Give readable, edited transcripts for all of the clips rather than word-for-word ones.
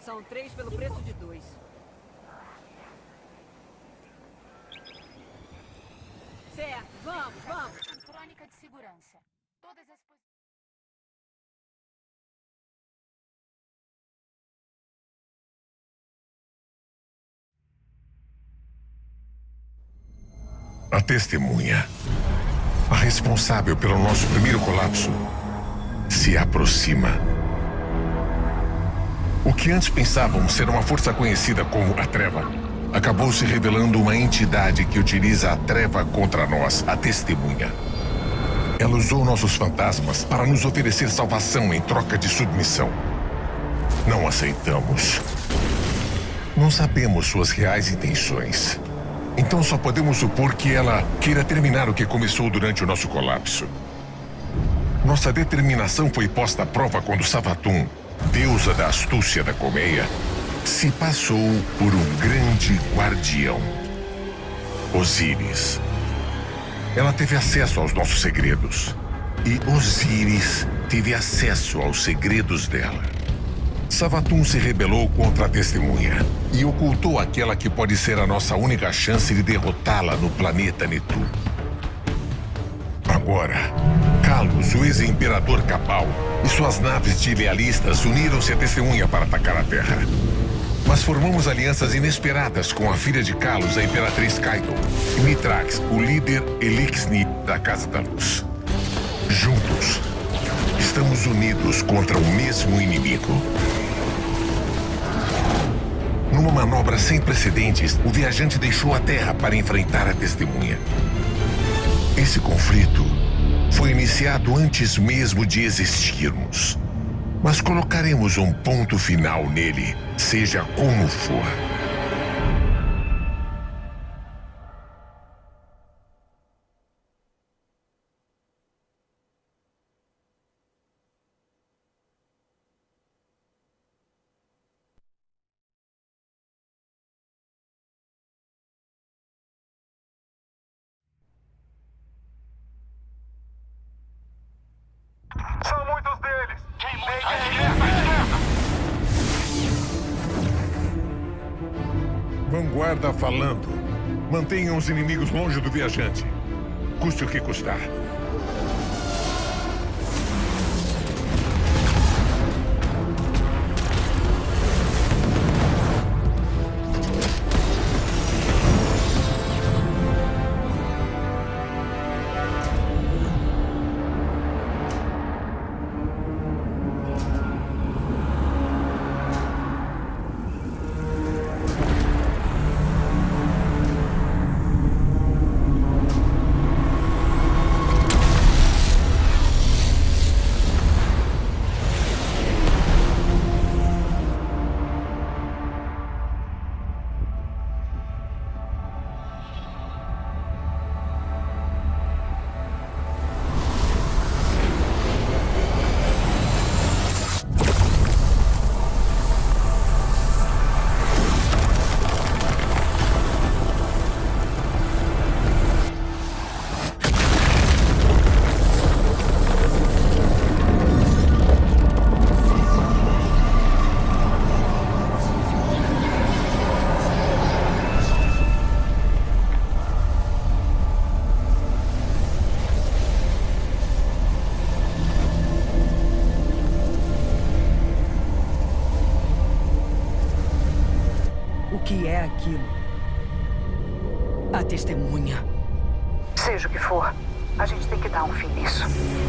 São 3 pelo preço de 2. Certo, vamos. Crônica de segurança. Todas as A testemunha, a responsável pelo nosso primeiro colapso, se aproxima. O que antes pensávamos ser uma força conhecida como a Treva, acabou se revelando uma entidade que utiliza a Treva contra nós, a testemunha. Ela usou nossos fantasmas para nos oferecer salvação em troca de submissão. Não aceitamos. Não sabemos suas reais intenções. Então só podemos supor que ela queira terminar o que começou durante o nosso colapso. Nossa determinação foi posta à prova quando Savathûn, deusa da astúcia da colmeia, se passou por um grande guardião, Osíris. Ela teve acesso aos nossos segredos. E Osíris teve acesso aos segredos dela. Savathûn se rebelou contra a testemunha e ocultou aquela que pode ser a nossa única chance de derrotá-la no planeta Netuno. Agora, Kalos, o ex-imperador Cabal, e suas naves de lealistas uniram-se à testemunha para atacar a Terra. Mas formamos alianças inesperadas com a filha de Kalos, a Imperatriz Kaido, e Mithrax, o líder Elixir da Casa da Luz. Juntos, estamos unidos contra o mesmo inimigo. Numa manobra sem precedentes, o viajante deixou a Terra para enfrentar a testemunha. Esse conflito foi iniciado antes mesmo de existirmos. Mas colocaremos um ponto final nele, seja como for. São muitos deles! Vanguarda falando. Mantenham os inimigos longe do viajante. Custe o que custar. O que é aquilo? A testemunha. Seja o que for, a gente tem que dar um fim nisso.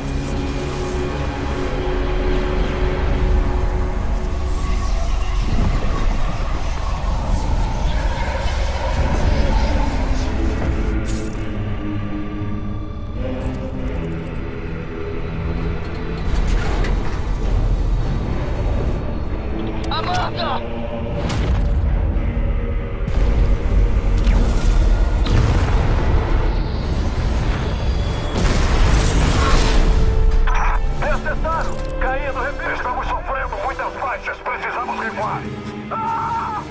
Amanda! Desatentaram! Caindo, repito! Estamos sofrendo muitas baixas! Precisamos recuar! Ah!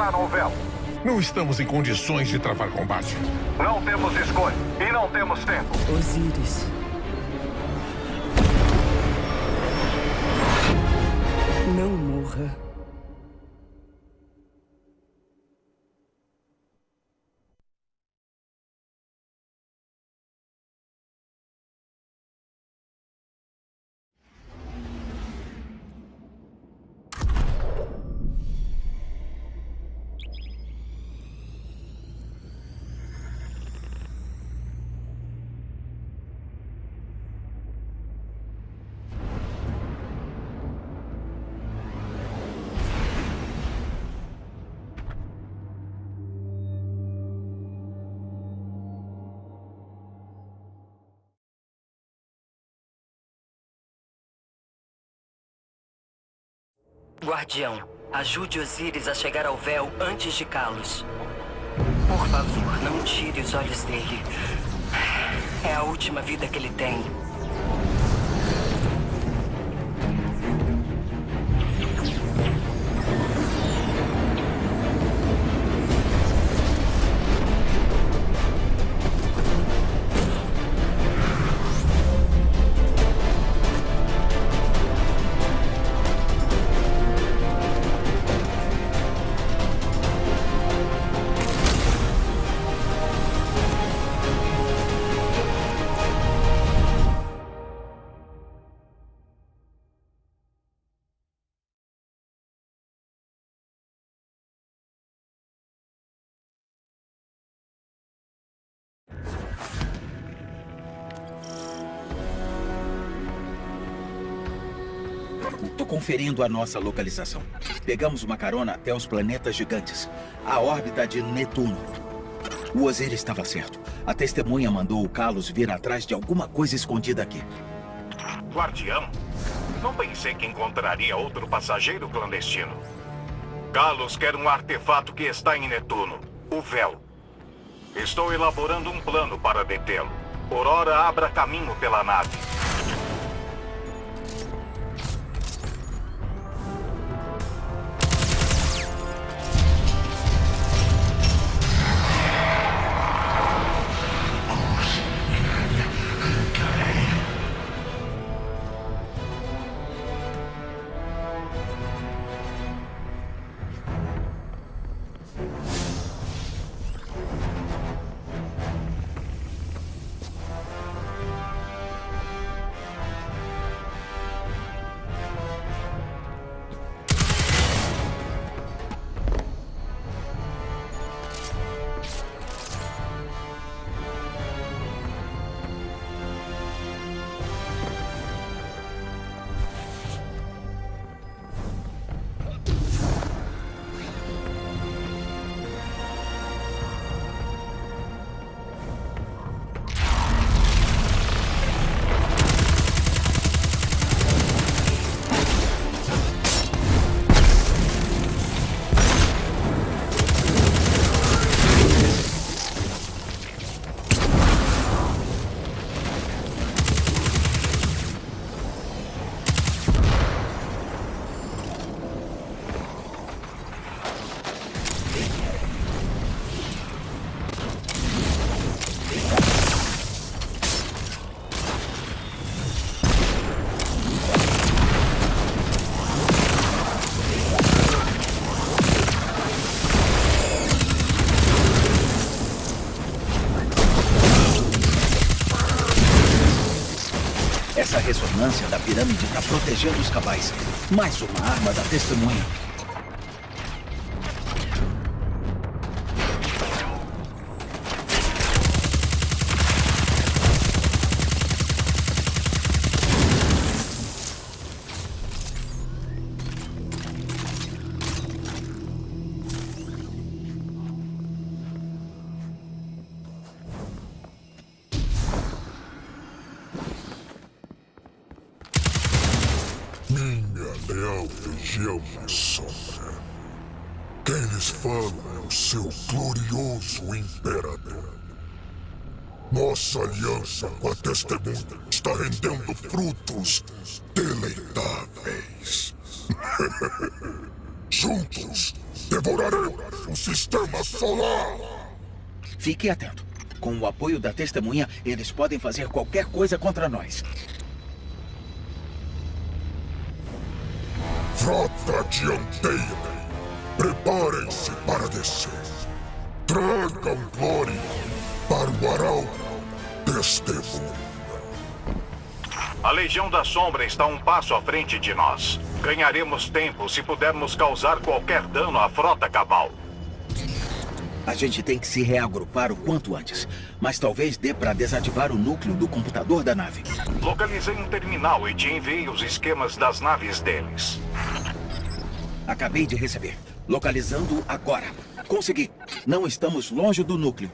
encontraram o véu. Não estamos em condições de travar combate. Não temos escolha e não temos tempo. Osíris. Não morra. Guardião, ajude Osíris a chegar ao véu antes de Kalos. Por favor, não tire os olhos dele. É a última vida que ele tem. Tô conferindo a nossa localização. Pegamos uma carona até os planetas gigantes, a órbita de Netuno. O Osíris estava certo. A testemunha mandou o Kalos vir atrás de alguma coisa escondida aqui. Guardião? Não pensei que encontraria outro passageiro clandestino. Kalos quer um artefato que está em Netuno, o véu. Estou elaborando um plano para detê-lo. Por ora, abra caminho pela nave. Essa ressonância da pirâmide está protegendo os cabais. Mais uma arma da testemunha. Leal legião na sombra. Quem lhes fala é o seu glorioso imperador. Nossa aliança com a testemunha está rendendo frutos deleitáveis. Juntos, Devoraremos o sistema solar! Fique atento. Com o apoio da testemunha, eles podem fazer qualquer coisa contra nós. Frota dianteira, preparem-se para descer. Tragam glória para o arauto testemunha. A Legião da Sombra está um passo à frente de nós. Ganharemos tempo se pudermos causar qualquer dano à frota Cabal. A gente tem que se reagrupar o quanto antes. Mas talvez dê para desativar o núcleo do computador da nave. Localizei um terminal e te enviei os esquemas das naves deles. Acabei de receber. Localizando agora. Consegui. Não estamos longe do núcleo.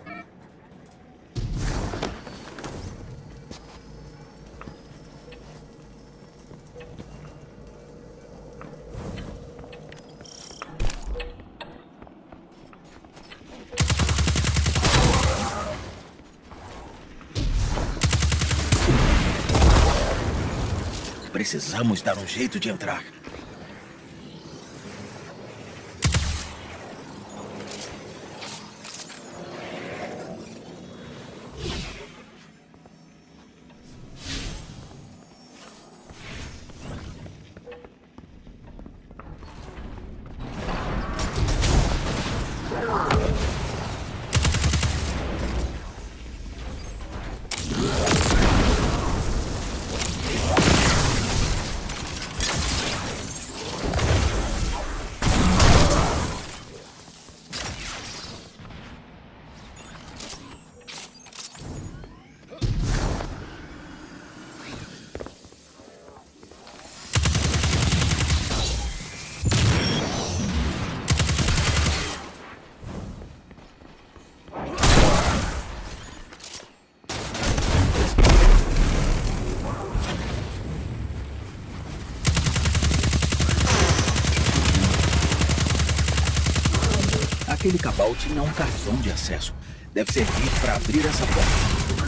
Precisamos dar um jeito de entrar. Aquele Cabal tinha um cartão de acesso. Deve servir para abrir essa porta.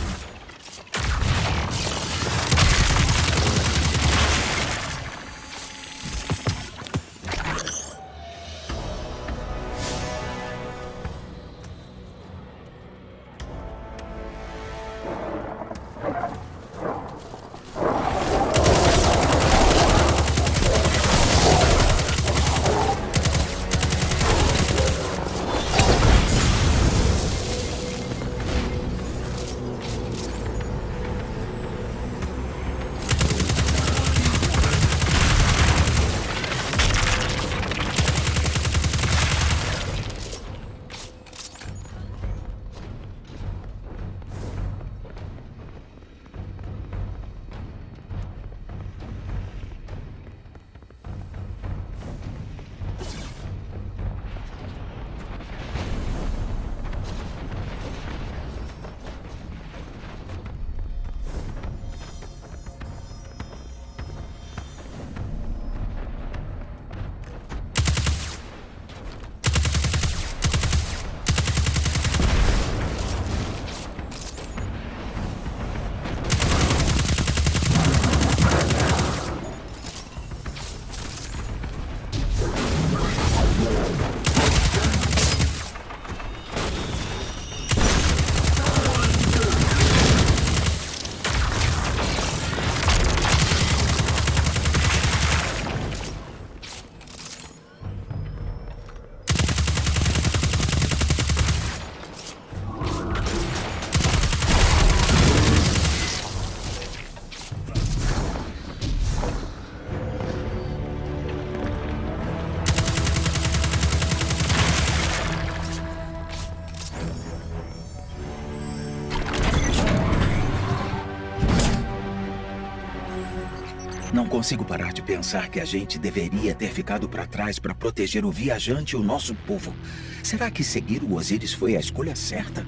Não consigo parar de pensar que a gente deveria ter ficado para trás para proteger o viajante e o nosso povo. Será que seguir o Osiris foi a escolha certa?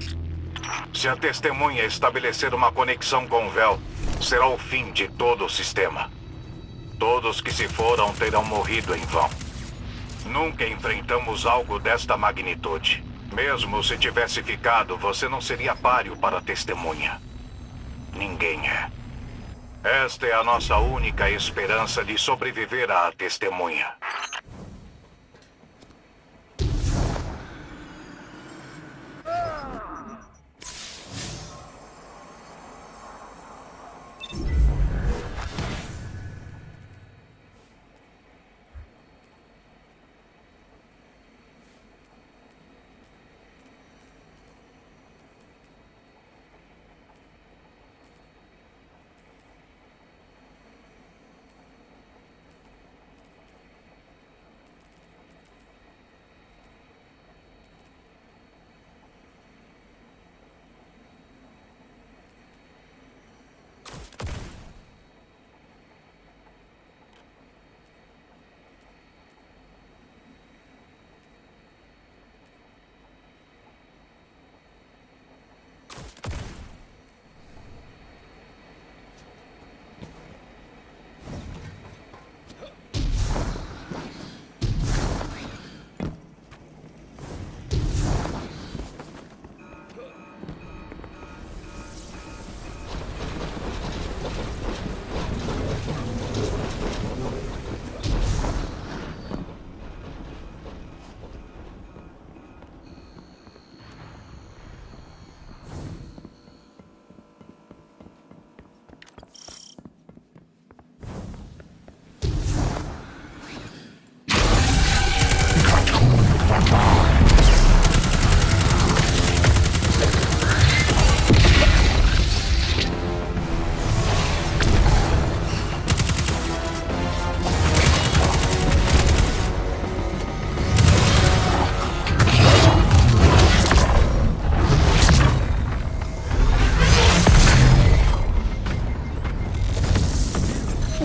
Se a testemunha estabelecer uma conexão com o véu, será o fim de todo o sistema. Todos que se foram terão morrido em vão. Nunca enfrentamos algo desta magnitude. Mesmo se tivesse ficado, você não seria páreo para a testemunha. Ninguém é. Esta é a nossa única esperança de sobreviver à testemunha.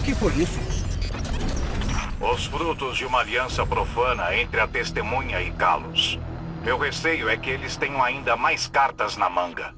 que foi isso? Os frutos de uma aliança profana entre a testemunha e Kalos. Meu receio é que eles tenham ainda mais cartas na manga.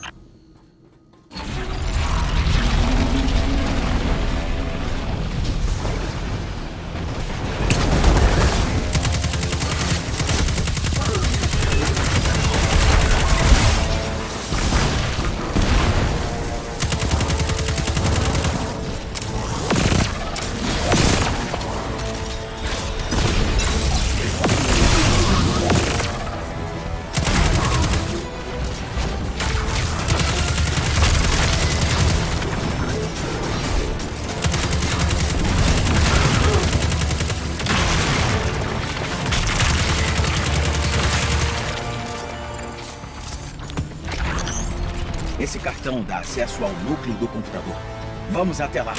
Esse cartão dá acesso ao núcleo do computador. Vamos até lá.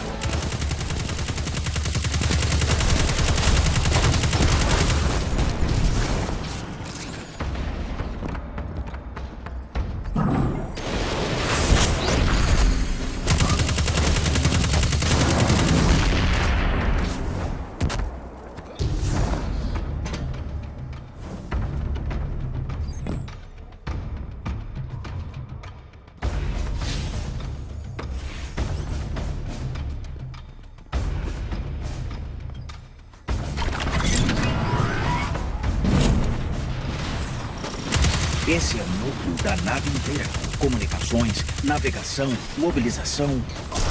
Esse é o núcleo da nave inteira. Comunicações, navegação, mobilização.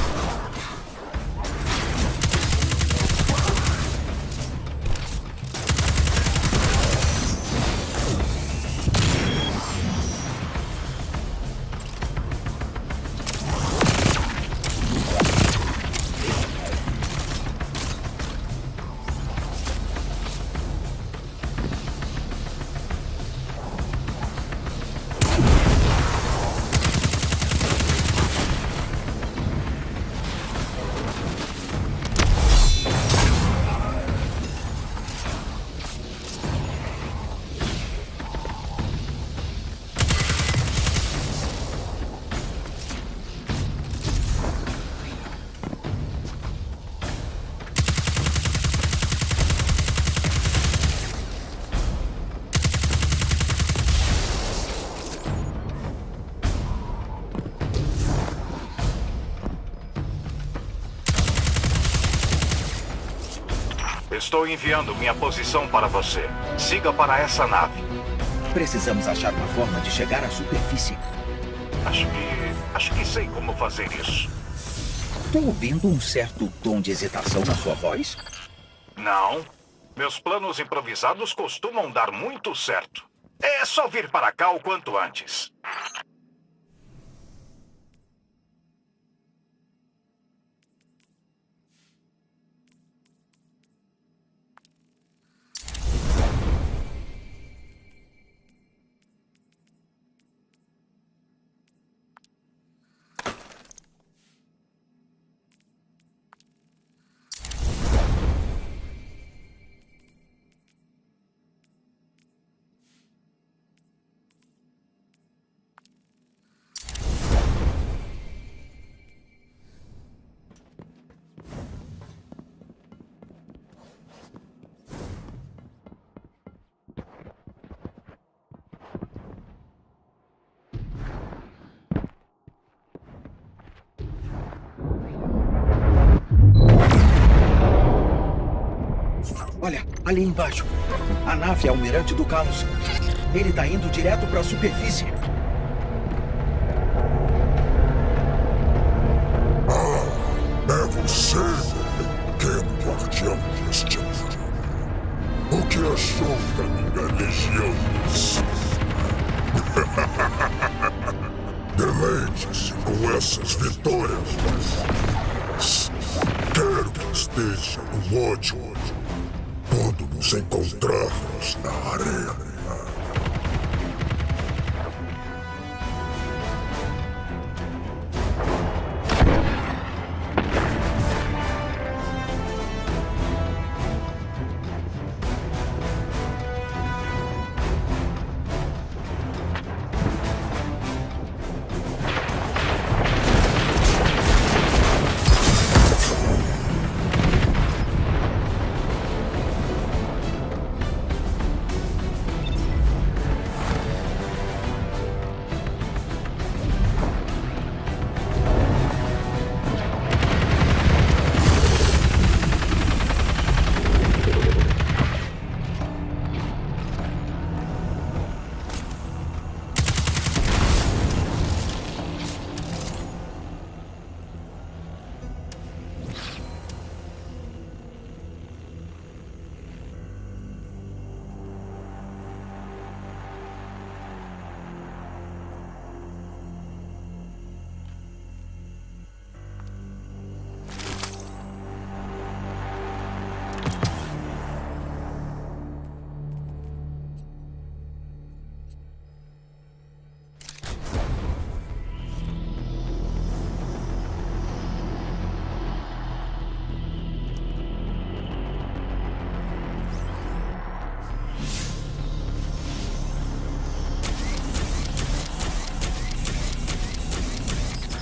Estou enviando minha posição para você. Siga para essa nave. Precisamos achar uma forma de chegar à superfície. Acho que sei como fazer isso. Estou ouvindo um certo tom de hesitação na sua voz? Não. Meus planos improvisados costumam dar muito certo. É só vir para cá o quanto antes. Olha, ali embaixo. A nave Almirante do Kalos. Ele tá indo direto para a superfície. É você, meu pequeno guardião deste mundo. O que achou da minha legião de sombra? Deleite-se com essas vitórias, mas quero que esteja no ódio quando nos encontrarmos na arena.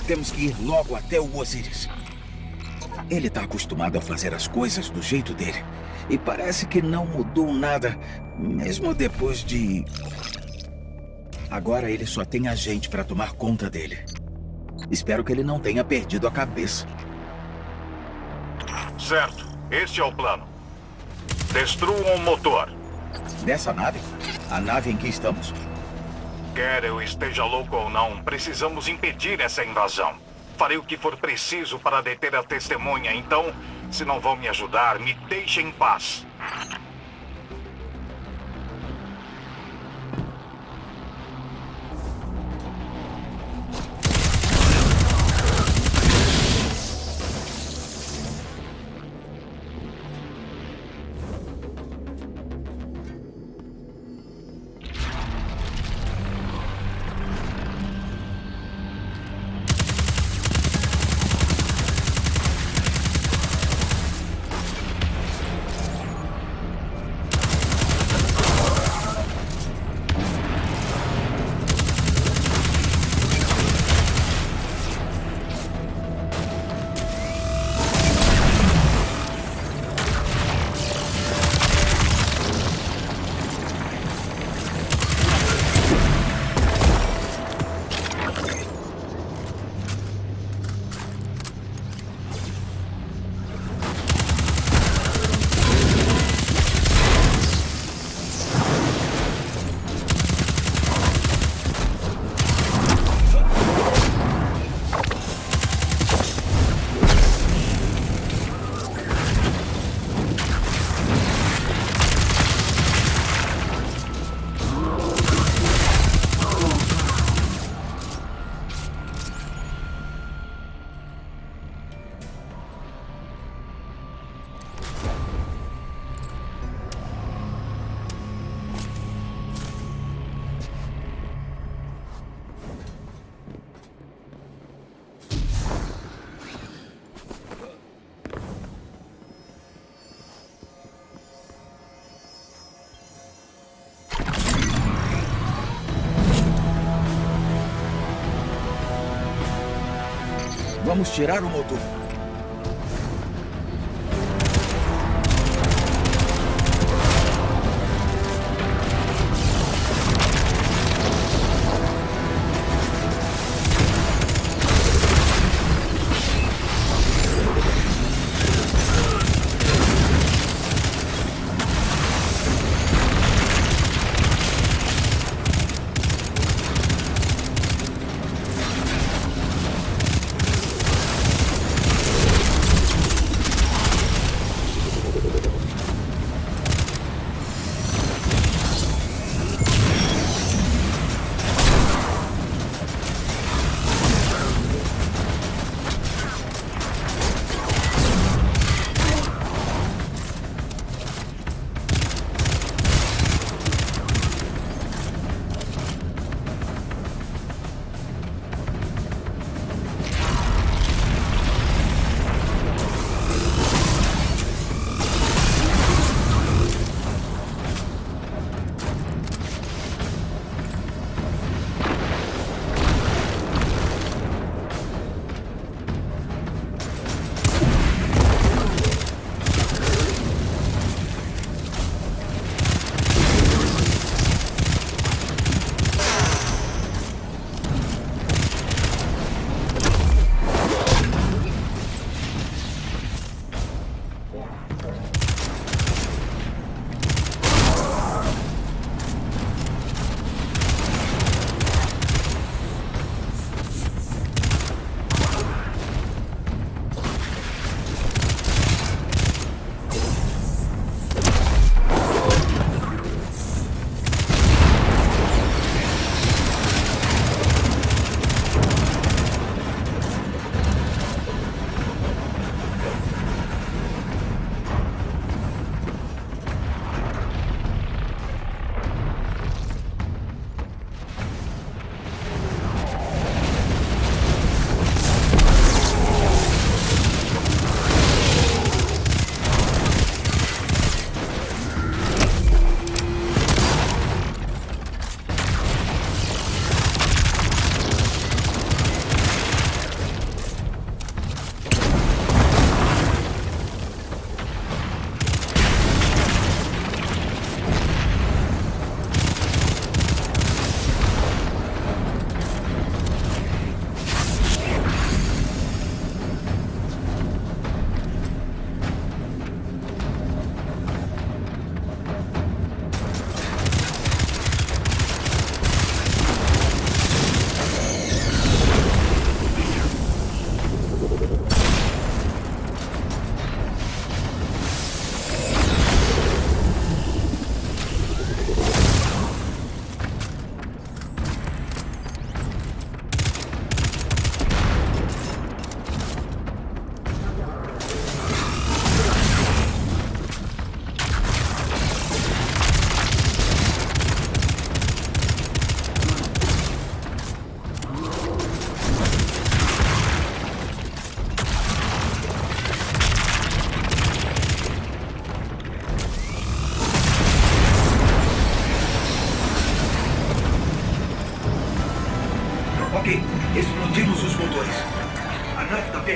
Temos que ir logo até o Osiris. Ele tá acostumado a fazer as coisas do jeito dele. E parece que não mudou nada, mesmo depois de... Agora ele só tem a gente para tomar conta dele. Espero que ele não tenha perdido a cabeça. Certo. Este é o plano. Destruam o motor. Dessa nave? A nave em que estamos? Quer eu esteja louco ou não, precisamos impedir essa invasão. Farei o que for preciso para deter a testemunha, então, se não vão me ajudar, me deixem em paz. Vamos tirar o motor.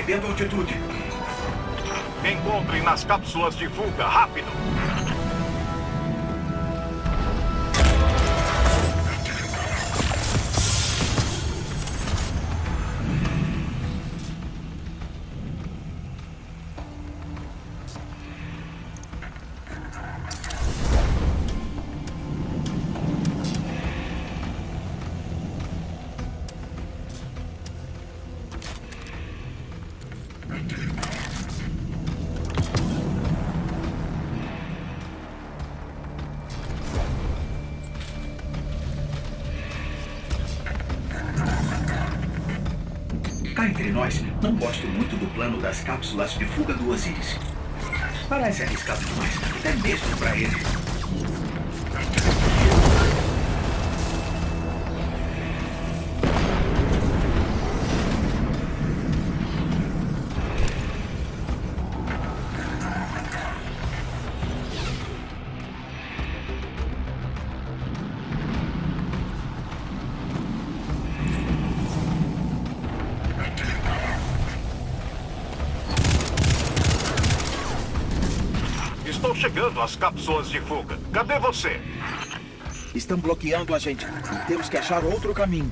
perdendo altitude. Encontre nas cápsulas de fuga, rápido! Cá entre nós, não gosto muito do plano das cápsulas de fuga do Osiris. Parece arriscado demais, até mesmo para ele. Estou chegando às cápsulas de fuga. Cadê você? Estão bloqueando a gente. Temos que achar outro caminho.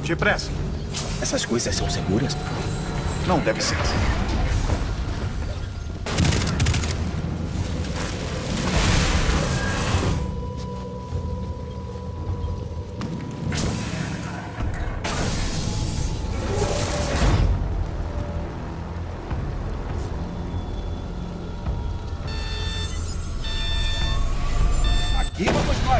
Depressa. Essas coisas são seguras? Não deve ser. Aqui vamos nós!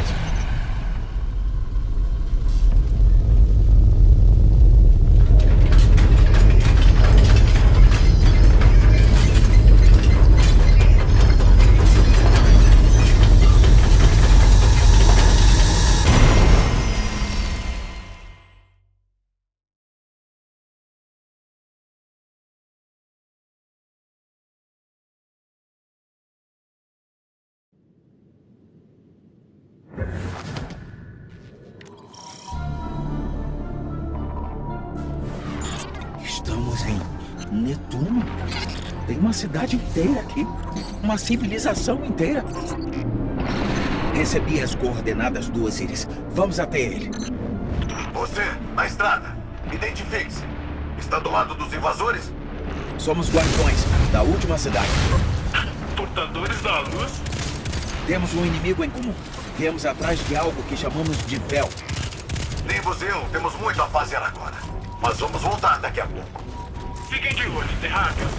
Estamos em Netuno? Tem uma cidade inteira aqui. Uma civilização inteira. Recebi as coordenadas do Osíris. Vamos até ele. Você, na estrada. Identifique-se. Está do lado dos invasores? Somos guardiões da última cidade. Portadores da luz? Temos um inimigo em comum. Viemos atrás de algo que chamamos de véu. Nimbus e eu temos muito a fazer agora. Mas vamos voltar daqui a pouco. Fiquem de olho, terráqueos.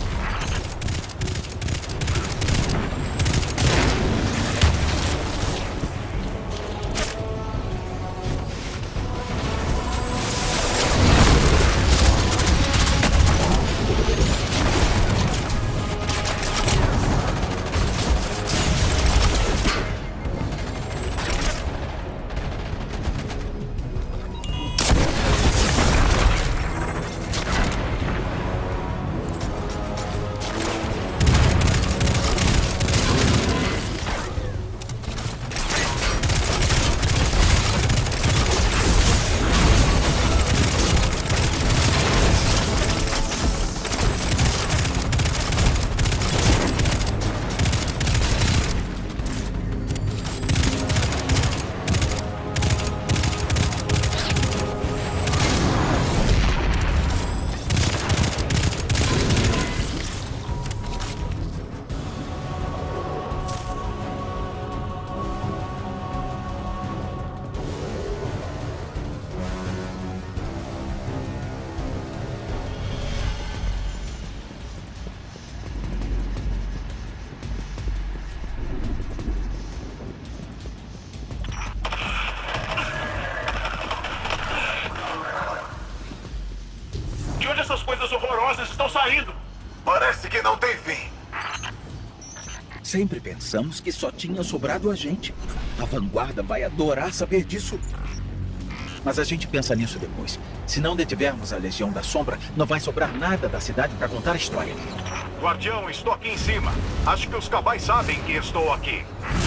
Essas coisas horrorosas estão saindo. Parece que não tem fim. Sempre pensamos que só tinha sobrado a gente. A vanguarda vai adorar saber disso. Mas a gente pensa nisso depois. Se não detivermos a Legião da Sombra, não vai sobrar nada da cidade para contar a história. Guardião, estou aqui em cima. Acho que os cabais sabem que estou aqui.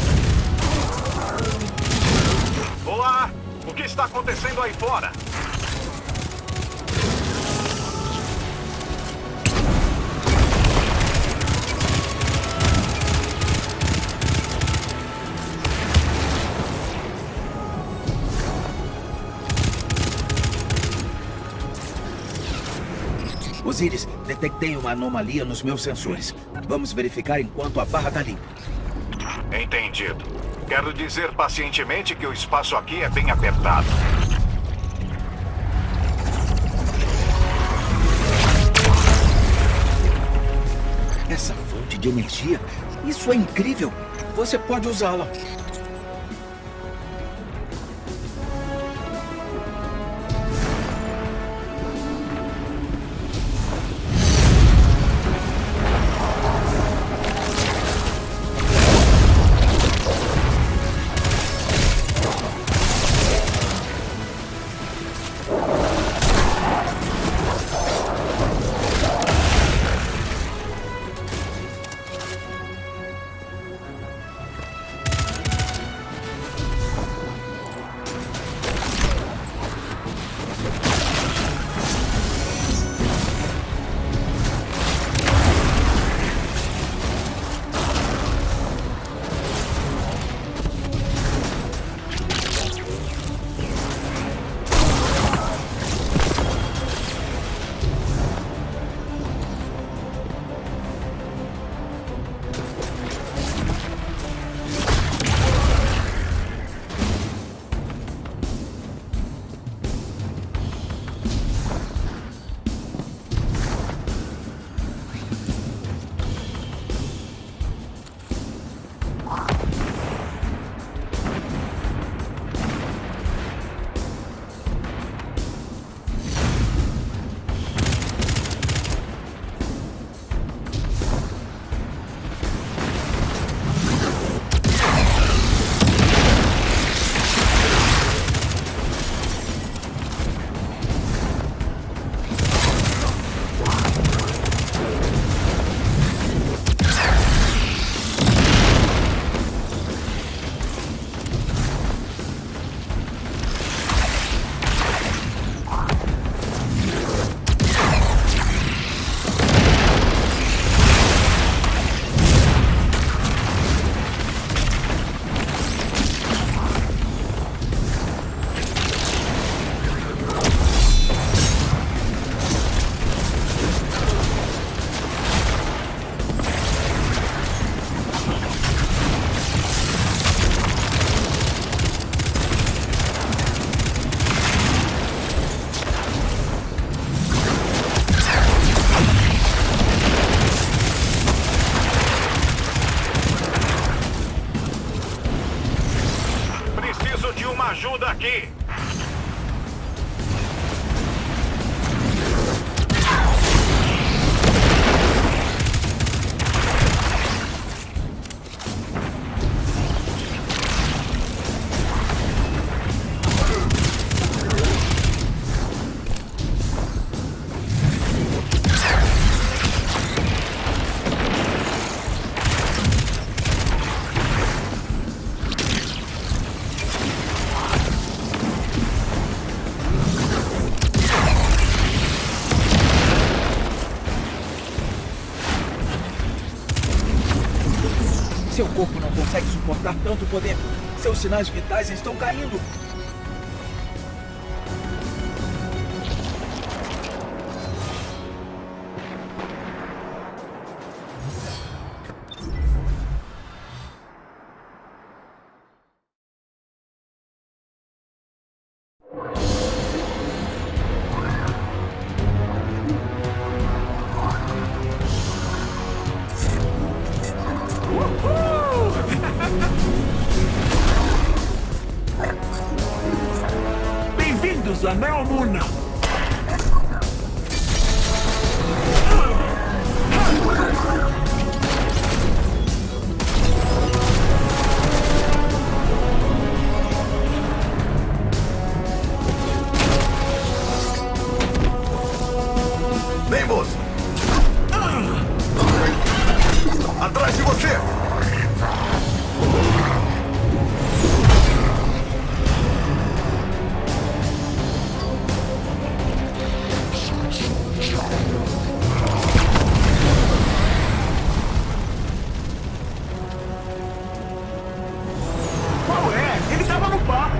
Olá! O que está acontecendo aí fora? Osíris, detectei uma anomalia nos meus sensores. Vamos verificar enquanto a barra tá limpa. Entendido. Quero dizer pacientemente que o espaço aqui é bem apertado. Essa fonte de energia, isso é incrível. Você pode usá-la. Seu corpo não consegue suportar tanto poder. Seus sinais vitais estão caindo. Bem-vindos a Neomuna! Vem, moço! Atrás de você! Qual é? Ele tava no papo!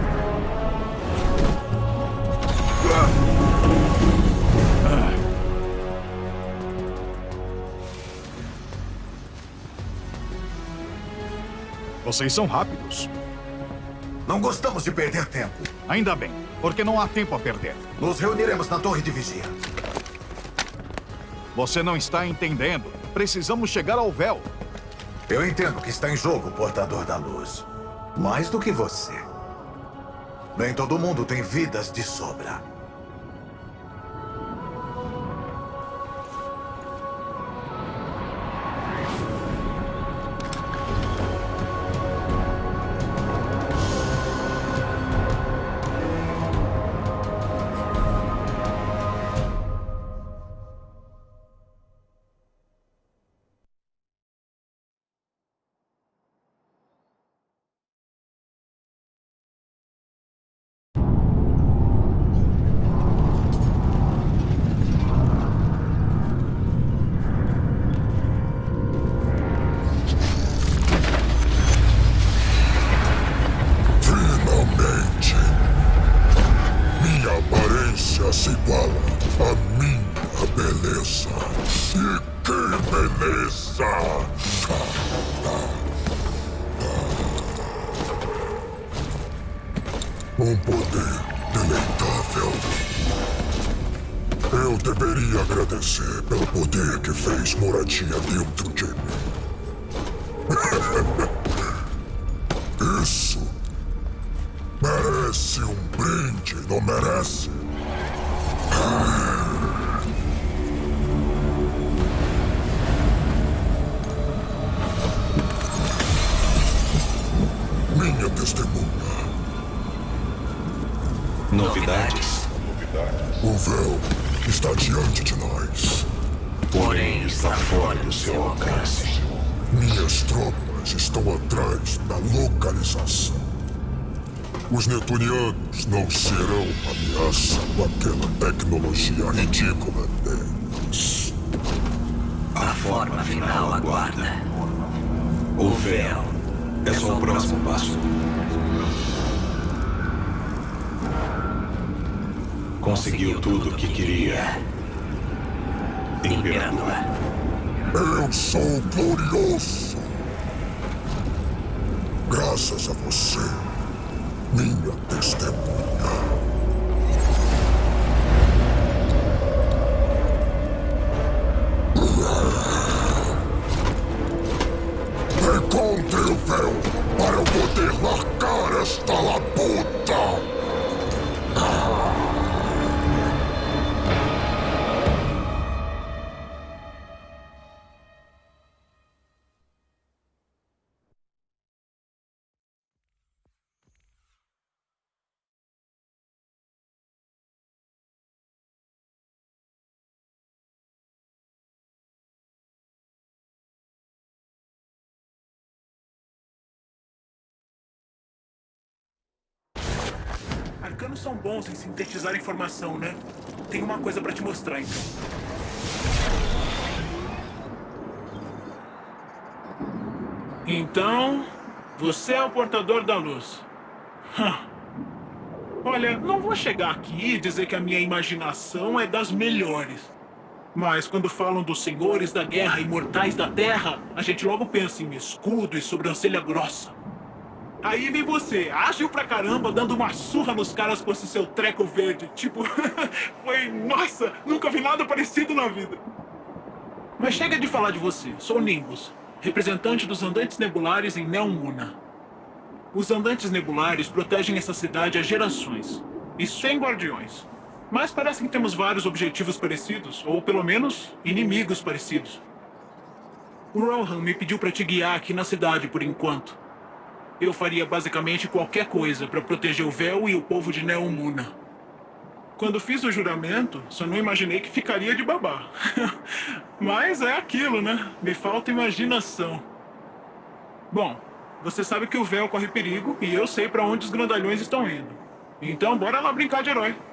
Vocês são rápidos. Não gostamos de perder tempo. Ainda bem, porque não há tempo a perder. Nos reuniremos na torre de vigia. Você não está entendendo. Precisamos chegar ao véu. Eu entendo que está em jogo o portador da luz. Mais do que você. Nem todo mundo tem vidas de sobra. Finalmente, minha aparência se iguala à minha beleza. E que beleza! Um poder deleitável. Eu deveria agradecer pelo poder que fez moradia dentro de mim. Isso merece um brinde, não merece? Minha testemunha. Novidades? O véu está diante de nós. Porém, está fora do seu alcance. Minhas tropas estão atrás da localização. Os netunianos não serão ameaça com aquela tecnologia ridícula deles. A forma final aguarda. O véu é só o próximo passo. Conseguiu tudo o que queria, Imperador. Eu sou glorioso. Graças a você, minha testemunha. Encontre o véu para eu poder largar esta labuta. Arcanos são bons em sintetizar informação, né? Tem uma coisa pra te mostrar, então. Então, você é o portador da luz. Olha, não vou chegar aqui e dizer que a minha imaginação é das melhores. Mas quando falam dos senhores da guerra imortais da Terra, a gente logo pensa em escudo e sobrancelha grossa. Aí vem você, ágil pra caramba, dando uma surra nos caras com esse seu treco verde. Tipo, nossa, nunca vi nada parecido na vida. Mas chega de falar de você, sou Nimbus, representante dos Andantes Nebulares em Neomuna. Os Andantes Nebulares protegem essa cidade há gerações, e sem guardiões. Mas parece que temos vários objetivos parecidos, ou pelo menos, inimigos parecidos. O Rohan me pediu para te guiar aqui na cidade por enquanto. Eu faria basicamente qualquer coisa para proteger o Véu e o povo de Neomuna. Quando fiz o juramento, só não imaginei que ficaria de babá. Mas é aquilo, né? Me falta imaginação. Bom, você sabe que o Véu corre perigo e eu sei para onde os grandalhões estão indo. Então bora lá brincar de herói.